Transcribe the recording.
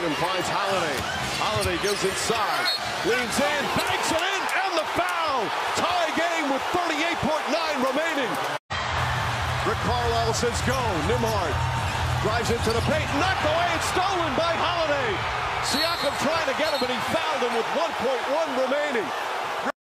and finds Holiday. Holiday goes inside, leans in, banks it in, and the foul. Tie game with 38.9 remaining. Rick Carlisle says go. Nembhard drives into the paint, knocked away and stolen by Holiday. Siakam trying to get him, and he fouled him with 1.1 remaining.